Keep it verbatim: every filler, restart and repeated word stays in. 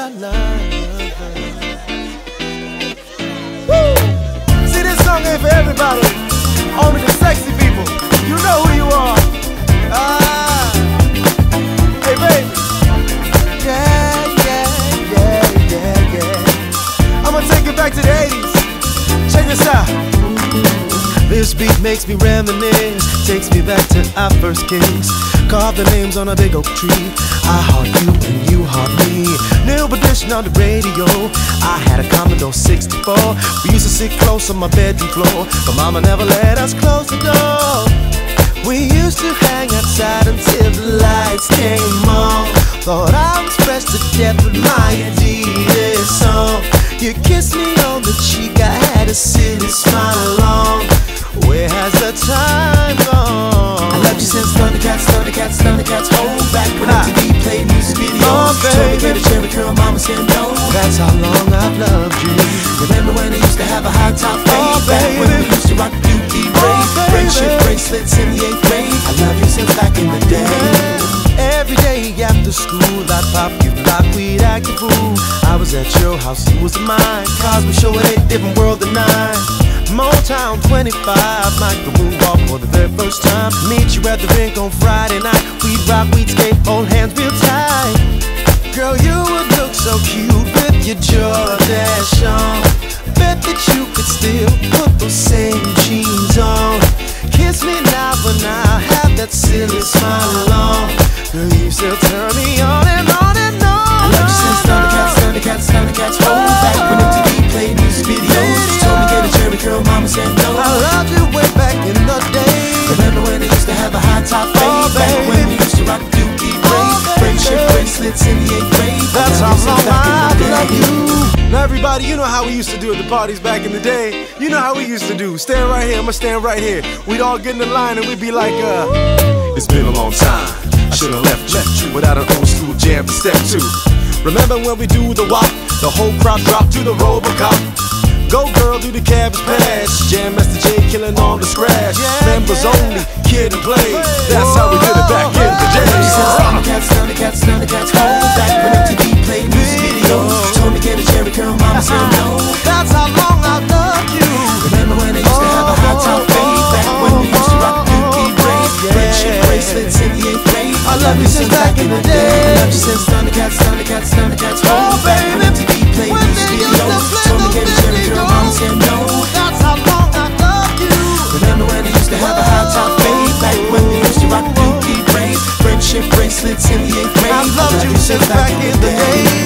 I love. Woo! See, this song ain't for everybody, only the sexy people. You know who you are. Ah, hey baby. Yeah, yeah, yeah, yeah, yeah. I'm gonna take it back to the eighties. Check this out. This beat makes me reminisce, takes me back to our first kiss. Carved the names on a big oak tree. I heart you and you heart me. New edition on the radio. I had a Commodore sixty-four. We used to sit close on my bedroom floor, but mama never let us close the door. We used to hang outside until the lights came on. Thought I was fresh to death with my Adidas song. You kissed me on the cheek, I had a silly smile along. Where has the time gone? I loved you since Thundercats, Thundercats, Thundercats. Hold back when M T V played music videos. Oh, told me get a cherry curl, mama said no. That's how long I've loved you. Remember when I used to have a high top fade? Oh, back when we used to rock beauty braids, oh, friendship bracelets in the eighth grade. I love you since back in the day. Every day after school, I'd pop you block, we'd act a fool. I was at your house, you was at mine. Cars we show it a different world than nine. Motown twenty-five, micro moonwalk for the very first time. Meet you at the rink on Friday night. We'd rock, we'd skate, hold hands real tight. Girl, you would look so cute with your Jordache on. Bet that you could still put those same jeans on. Kiss me now, but now have that silly smile on. Girl, you still turn me on and on and on. I love you since Thundercats, Thundercats, Thundercats. Hold back when M T V played music videos. She told me get a cherry curl, mama said no. I loved you way back in the day. Remember when I used to have a high top fade? Oh, back when we used to rock dookie braids, oh, friendship bracelets in the eighth grade. That's how long I love you. Now everybody, you know how we used to do at the parties back in the day. You know how we used to do. Stand right here, I'ma stand right here. We'd all get in the line and we'd be like, uh it's been a long time, I should've left you without an old school jam to step to. Remember when we do the wop, the whole crowd drop to the Robocop. Go girl, do the cabbage patch. Jam Master J killing on the scratch. Yeah, members yeah. Only, kid and play. That's how we did it back in the day. Thundercats, Thundercats, Thundercats. Hold back when M T V played music videos. Told me get a cherry curl, mama said no. That's how long I loved you. Remember when I used to have a high top fade? Back when we used to rock dookie braids, friendship bracelets in the eighth grade. I love you since back in the day. I love you since Thundercats, Thundercats, Thundercats. Hold back when M T V played music videos. Told me get a cherry curl, mama said no. That's how long I loved you. Remember when I used to have a high top fade? Back when we used to rock dookie braids, friendship bracelets in the eighth grade. I loved you since back in the day.